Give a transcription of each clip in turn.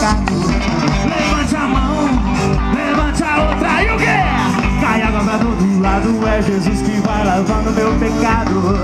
pecado. Levante a mão, levante a outra e o quê? Cai água pra todo lado, é Jesus que vai lavando meu pecado.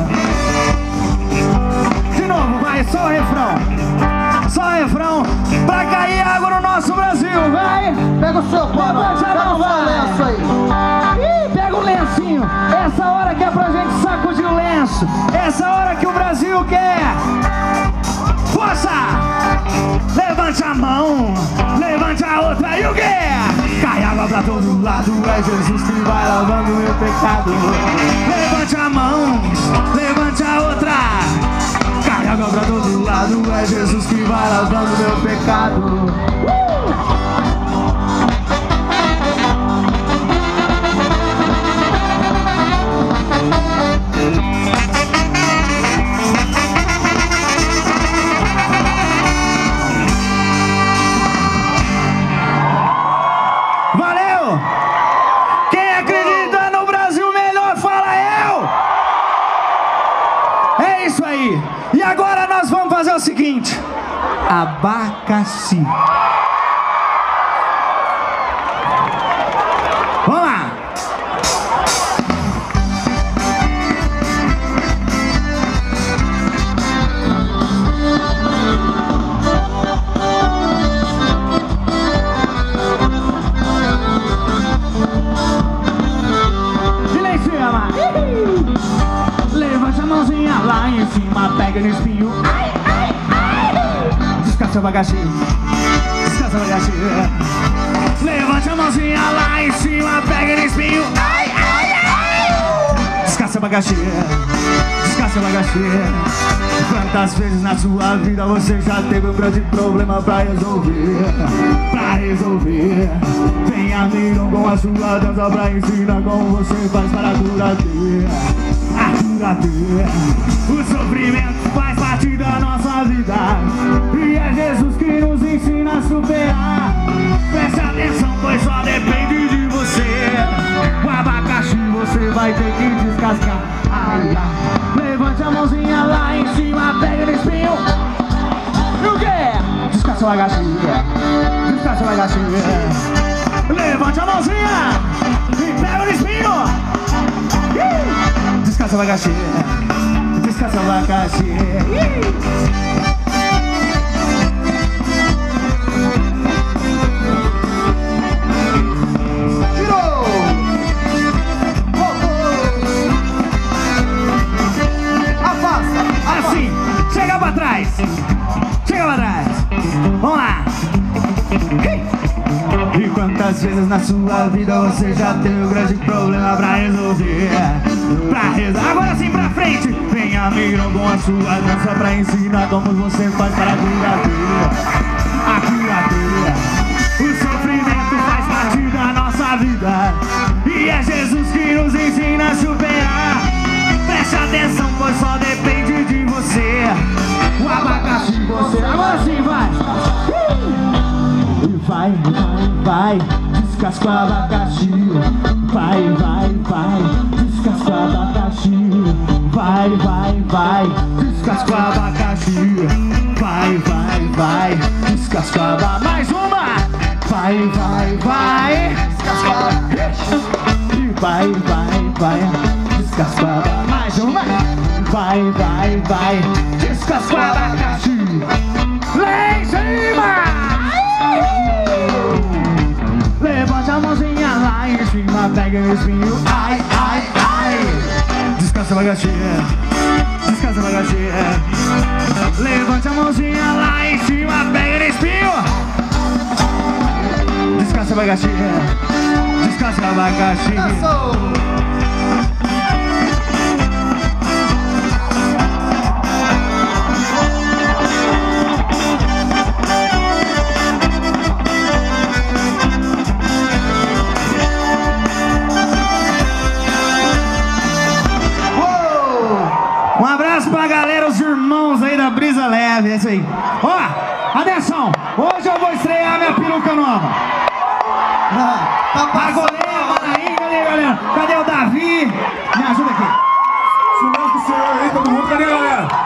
De novo, vai, só o refrão. Só o refrão pra cair água no nosso Brasil, vai! Pega o seu pau, levante a mão, vai! Lenço aí. Ih, pega o lencinho. Essa hora que é pra gente sacudir o lenço. Essa hora que o Brasil quer. Força! Levante a mão, levante a outra e o quê? Cai água pra todo lado, é Jesus que vai lavando meu pecado. Levante a mão, levante a outra. Cai água pra todo lado, é Jesus que vai lavando meu pecado. Valeu! Quem acredita no Brasil melhor, fala eu! É isso aí! E agora nós vamos fazer o seguinte: abacaxi. Vamos lá! Levante a mãozinha lá em cima, pega no espinho. Ai, ai, ai. Descasca o abacaxi, descasca o abacaxi. Levante a mãozinha lá em cima, pega no espinho. Ai, ai, ai. Descasca o abacaxi, descasca o abacaxi. Quantas vezes na sua vida você já teve um grande problema pra resolver? Pra resolver. Vem amigo com a sua dança pra ensinar como você faz para curater. A curater. O sofrimento faz parte da nossa vida e é Jesus que nos ensina a superar. Preste atenção, pois só depende de você. O abacaxi você vai ter que descascar. Ai, ai. Levante a mãozinha lá em cima, pega no espinho. E o quê? Descasca o abacaxi, descasca o abacaxi. Levante a mãozinha e pega no espinho. Descasca o abacaxi, descasca o abacaxi. Tirou! Afasta! Assim, chega pra trás. Chega pra trás. Vamos lá. E quantas vezes na sua vida você já teve um grande problema pra resolver? Agora sim pra frente. Vem amigo com a sua dança pra ensinar como você faz para curater. A curater. O sofrimento faz parte da nossa vida e é Jesus que nos ensina a superar. Preste atenção, pois só depende de você. O abacaxi você. Agora sim, vai. Vai, vai, vai, descasca o abacaxi. Vai, vai, vai, descasca o abacaxi. Vai, vai, vai, descasca o abacaxi. Vai, vai, vai, descasca o abacaxi. Mais uma! Vai, vai, vai, descasca o abacaxi. Vai, vai, vai, descasca o abacaxi. Mais uma! Vai, vai, vai, descasca o abacaxi. Lá em cima! Levante a mãozinha lá em cima, pega no espinho. Ai, ai, ai. Descansa o abacaxi, descansa o abacaxi. Levante a mãozinha lá em cima, pega no espinho. Descansa o abacaxi, descansa o abacaxi. Um abraço pra galera, os irmãos aí da Brisa Leve, é isso aí. Ó, atenção, hoje eu vou estrear minha peruca nova. A goleira, Manaí, cadê galera? Cadê o Davi? Me ajuda aqui. Silêncio, senhor aí, todo mundo, cadê galera?